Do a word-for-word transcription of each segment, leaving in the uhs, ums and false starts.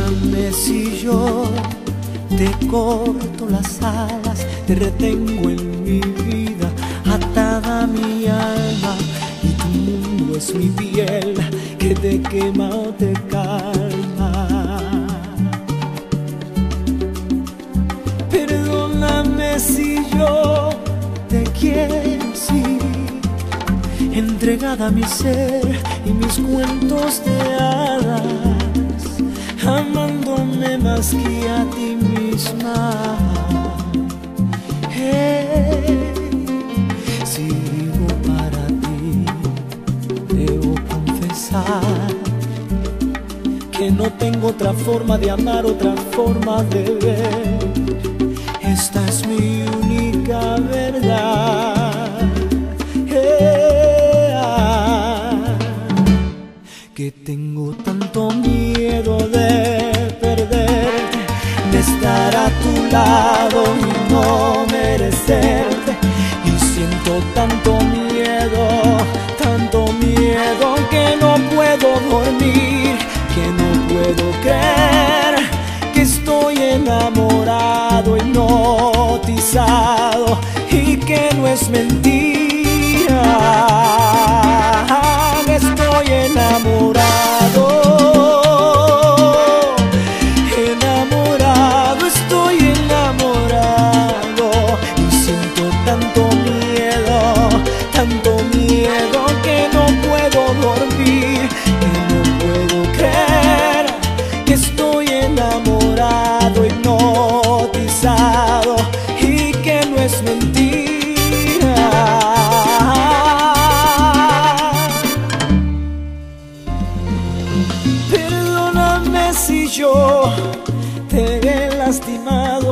Perdóname si yo te corto las alas, te retengo en mi vida, atada a mi alma, y tu mundo es mi piel que te quema o te calma. Perdóname si yo te quiero, sí, entregada a mi ser y mis cuentos de hadas, amándome más que a ti misma. Hey, si vivo para ti, debo confesar que no tengo otra forma de amar, otra forma de ver. Esta es mi única verdad. Hey, ah, que tengo tanto miedo de perderte, de estar a tu lado y no merecerte. Y siento tanto miedo, tanto miedo que no puedo dormir, que no puedo creer que estoy enamorado, hipnotizado, y que no es mentira. Estoy enamorado, enamorado, estoy enamorado. Y siento tanto miedo, tanto miedo que no puedo dormir, que no puedo creer que estoy enamorado, hipnotizado, y que no es mentira. Perdóname si yo te he lastimado,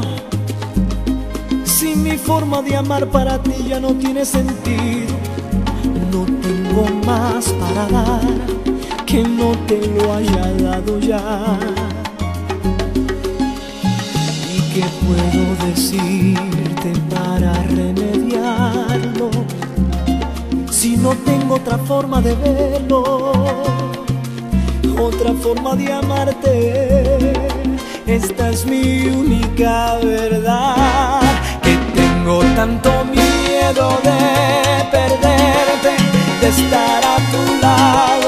si mi forma de amar para ti ya no tiene sentido. No tengo más para dar que no te lo haya dado ya. ¿Y qué puedo decirte para remediarlo, si no tengo otra forma de verlo, otra forma de amarte? Esta es mi única verdad, que tengo tanto miedo de perderte, de estar a tu lado